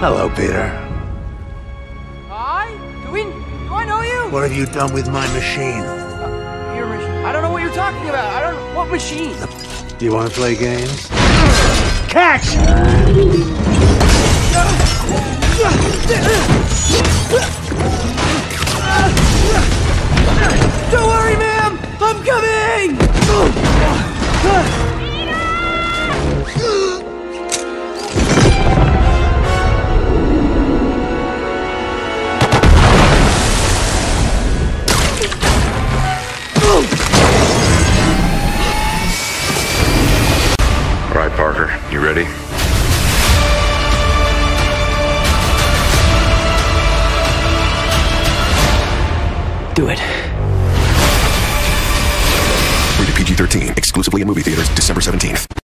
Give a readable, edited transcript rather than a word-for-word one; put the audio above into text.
Hello, Peter. Hi? Do I know you? What have you done with my machine? Your machine. I don't know what you're talking about. I don't. What machine? Do you want to play games? Catch! Don't worry, ma'am. I'm coming. All right, Parker, you ready? Do it. Rated PG-13, exclusively in movie theaters, December 17th.